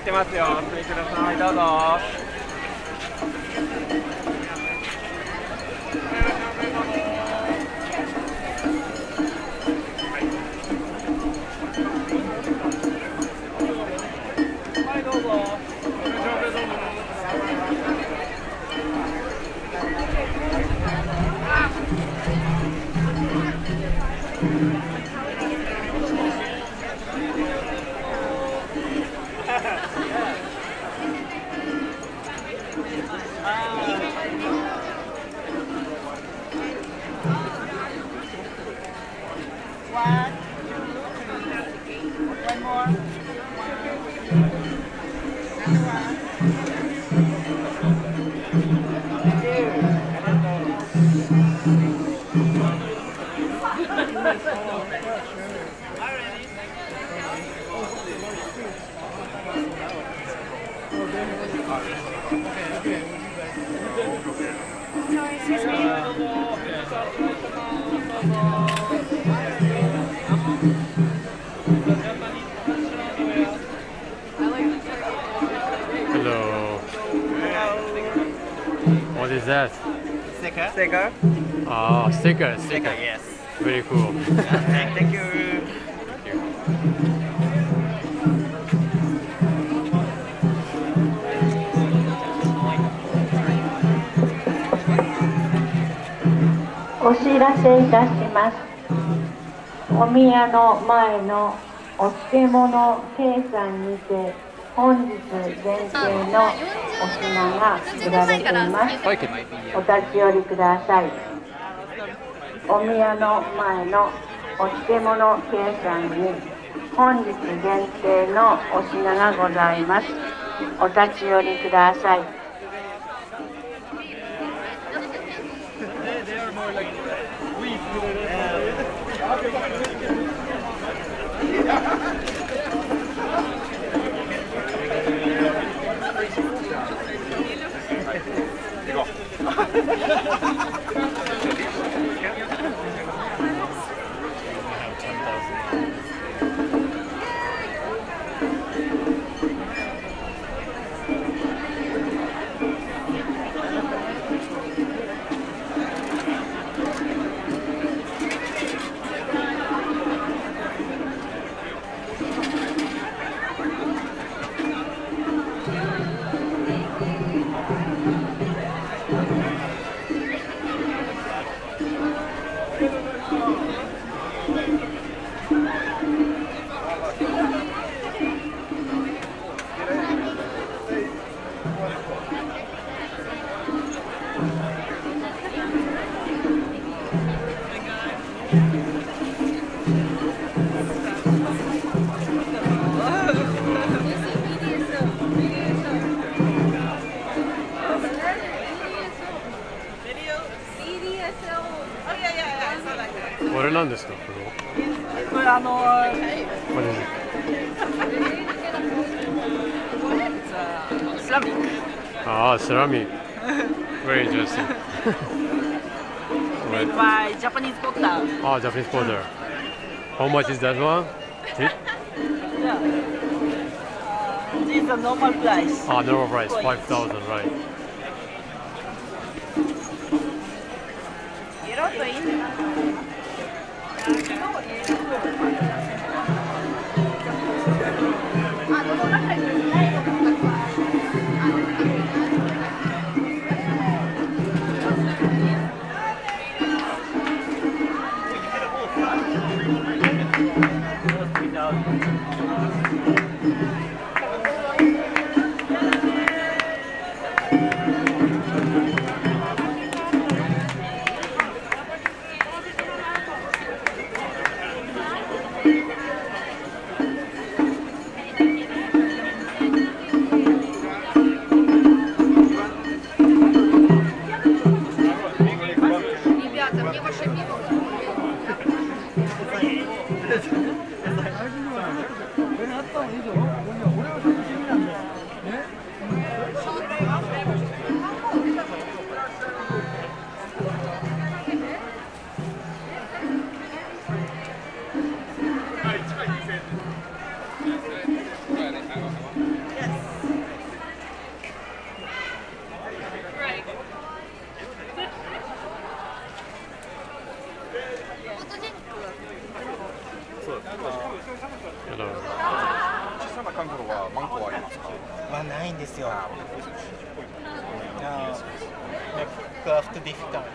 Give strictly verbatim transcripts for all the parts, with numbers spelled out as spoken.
ってますよ。お進みください。どうぞ。はいどうぞ。 Hello. What is that? Sticker. Sticker. Ah, sticker, sticker. Sticker. Yes. Very cool. Thank you. Thank you. お知らせいたします。お宮の前のお漬物計算にて本日限定のお品が売られています。お立ち寄りください。お宮の前のお漬物計算に本日限定のお品がございます。お立ち寄りください。 これなんですか？これ。 これあの。 これ。 Ceramic. Ah, ceramic. Very interesting. Made by Japanese potter. Ah, Japanese potter. How much is that one? Yeah. This is the normal price. Ah, normal price, five thousand, right? 色といいんだ。 なるほど。 小さなカンガルーはマンコはありますか？ はないんですよ。クラフトディフィカル。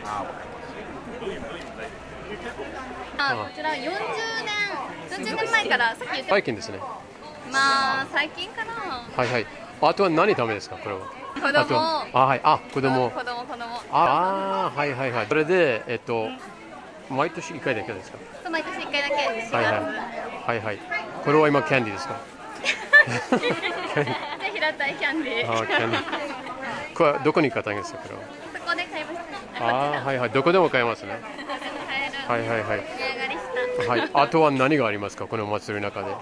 あ、こちらよんじゅうねん、よんじゅうねんまえからさっき言った。 最近ですね。 まあ最近かな。 はいはい。あとは何ためですか、これは。 子供。 あとあ、はい。あ、子供。 子供、子供。 ああ、はいはいはい。それで、えっと、毎年いっかいだけですか？ そう、毎年いっかいだけ。 はいはい。はいはい。これは今キャンディーですか？ で、平たいキャンディー。 あ、キャンディー。これはどこに買ったんですか、これは。 そこで買いました。 ああ、はいはい。どこでも買えますね。はいはいはい。 値上がりした。 はい。あとは何がありますか、このお祭りの中で。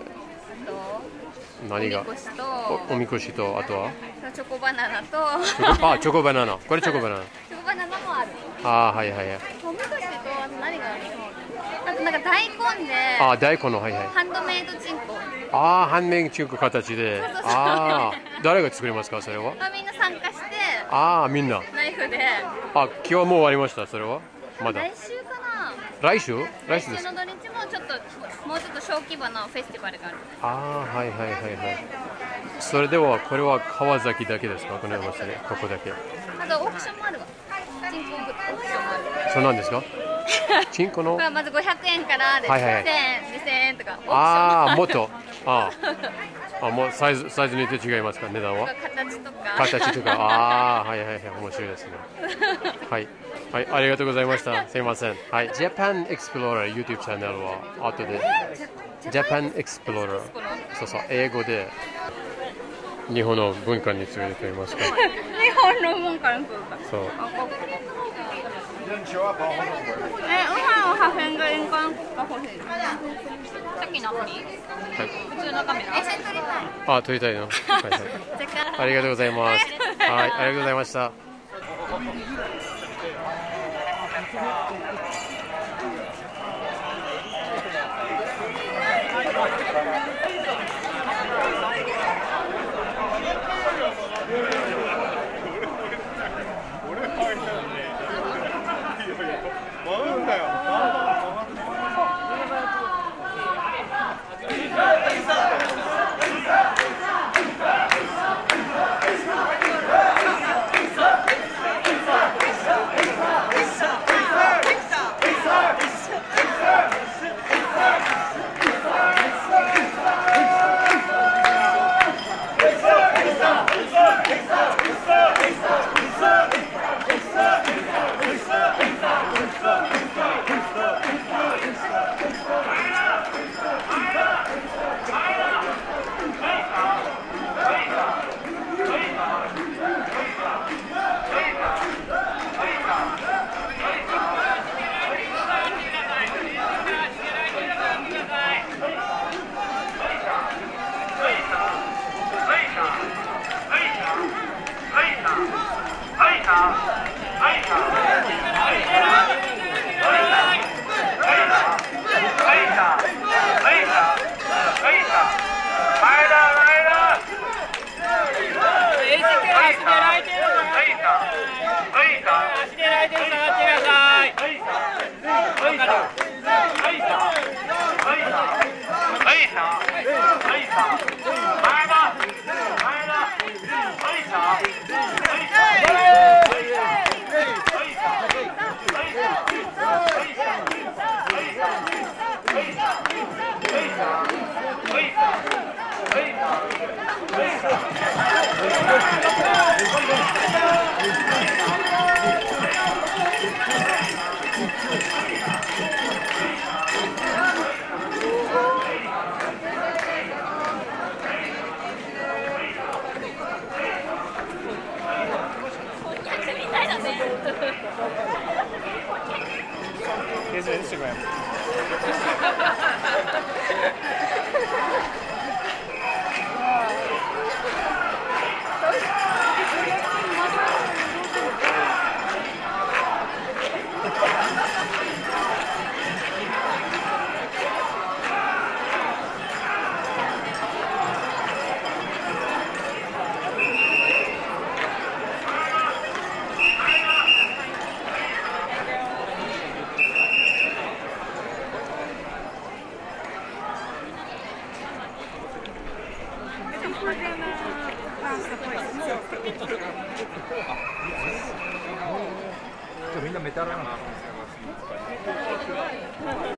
何が？ おみこしと、 お、おみこしと、あとは？ チョコバナナと、 あ、チョコバナナ。これチョコバナナ。 チョコバナナもある。 ああ、はいはいはい。 おみこしと、あと何があるの？あとなんか大根で、 ああ、大根の、はいはい。 ハンドメイドチンコ。 ああ、ハンドメイドチンコ形で。 そうそうそうああ、誰が作りますか、それは？ あ、みんな参加して、 ああ、みんな。 ナイフで。 あ、今日はもう終わりました、それは？まだ。 来週かな。 来週？来週ですか？ 来週の土日もちょっともうちょっと小規模なフェスティバルがある。 ああ、はいはいはいはい。それではこれは川崎だけですか、この山ね、ここだけ。 あとオークションもあるわ。チンコオークションもある。 そうなんですか？チンコの？ これはまずごひゃくえんからで、 はいはいはいせんえん、にせんえんとか。 ああ、もっと。 と。ああ、あ、もうサイズサイズによって違いますか、値段は？ 形とか。 形とか。ああ、はいはいはい、面白いですね。はい。はい、ありがとうございました。すいません。はい、Japan Explorer YouTube チャンネルは後で。Japan Explorer。そうそう、英語で日本の文化について言いますか。 日本の文化の文化。 そう。 え、ご飯をハフェンが円環が欲しい。さっきのアプリ？はい。普通のカメラ？え、撮りたい。 あ、撮りたいの。はいはい。ありがとうございます。はい、ありがとうございました。 Here's your Instagram. みんなメタルなの。